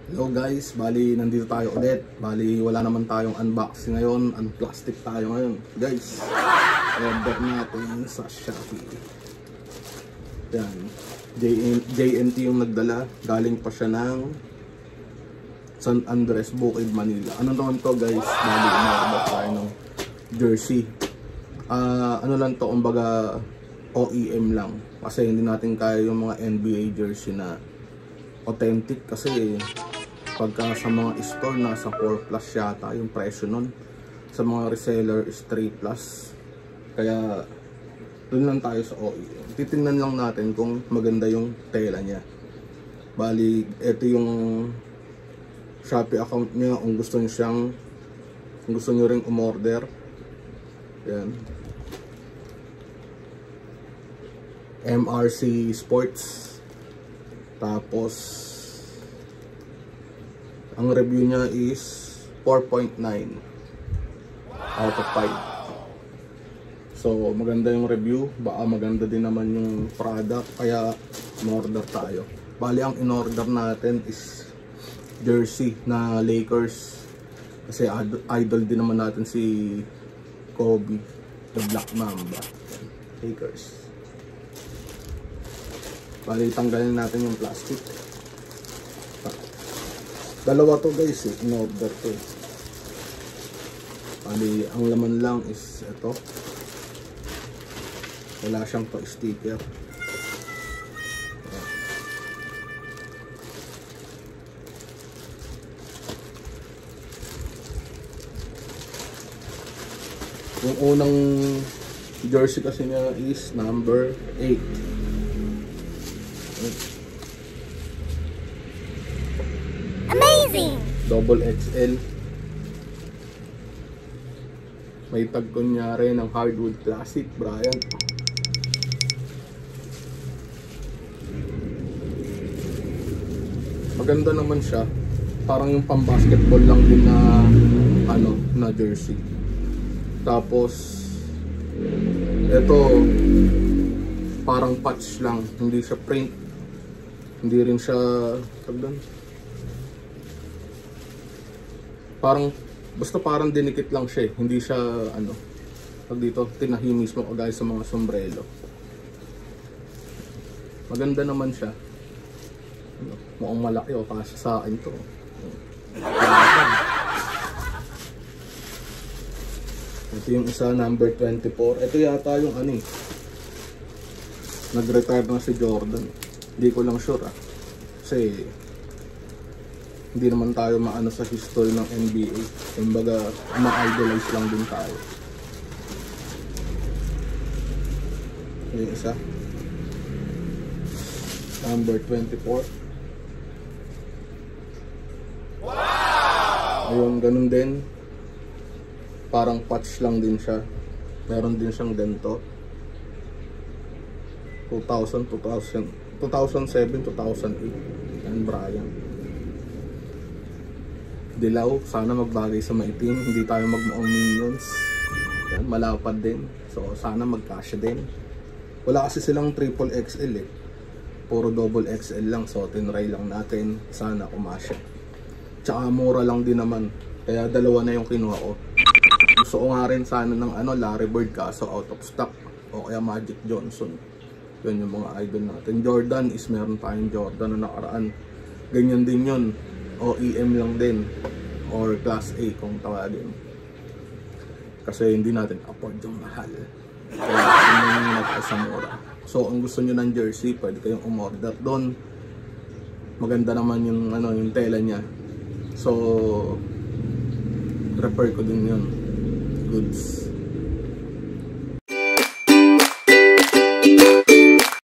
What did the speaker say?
Hello guys, bali nandito tayo ulit. Bali wala naman tayong unboxing ngayon, unplastic tayo ngayon. Guys, order natin sa Shopee. Yan, JNT yung nagdala. Galing pa siya ng San Andres, Bukid, Manila. Ano naman to guys? Bali umorder tayo ng jersey. Ano lang to, kumbaga OEM lang. Kasi hindi natin kaya yung mga NBA jersey na authentic, kasi pagka sa mga store nasa 4 plus yata yung presyo nun, sa mga reseller is 3 plus, kaya dun lang tayo sa OEM. Titingnan lang natin kung maganda yung tela niya. Bali ito yung Shopee account niya kung gusto niyo ring umorder. Yan, MRC Sports. Tapos ang review niya is 4.9 out of 5. So maganda yung review, baka maganda din naman yung product, kaya in-order tayo. Bali ang in-order natin is jersey na Lakers, kasi idol din naman natin si Kobe, the Black Mamba. Lakers. Bali tanggalin natin yung plastic. Dalawa to guys in-order to. Bali ang laman lang is ito. Wala siyang sticker. Yung unang jersey kasi niya is number 8. Amazing! Double XL. May tag kunyari ng Hardwood Classic, Bryant. Maganda naman siya. Parang yung pang-basketball lang din na jersey. Tapos ito parang patch lang, hindi siya print. Hindi rin siya parang dinikit lang siya, hindi siya dito tinahi mismo o guys sa mga sombrero. Maganda naman siya. Mukhang malaki o kasya sa akin to. Ito yung isa, number 24. Ito yata yung nag-retire na si Jordan. Hindi ko lang sure kasi hindi naman tayo maano sa history ng NBA. Kumbaga ma-idolize lang din tayo. Yung isa, number 24. Wow! Ayun, ganun din. Parang patch lang din siya. Meron din siyang ganito. 2007, 2008. Yan, Brian. Dilaw, sana magbagay sa maitim. Hindi tayo magmuong minions. Yan, malapad din. So sana magkasya din. Wala kasi silang triple XL puro double XL lang. So tinry lang natin, sana kumasya. Tsaka mura lang din naman, kaya dalawa na yung kinuha ko. Gusto ko nga rin sana ng Larry Bird, kaso out of stock. O kaya Magic Johnson. Yun yung mga idol natin. Jordan is meron tayong Jordan na nakaraan. Ganyan din yun, OEM lang din, or Class A kung tawagin. Kasi hindi natin afford yung mahal. Kaya yung nagkasamura. So kung gusto nyo ng jersey, pwede kayong umorder doon. Maganda naman yung yung tela niya. So refer ko din yun. Goods.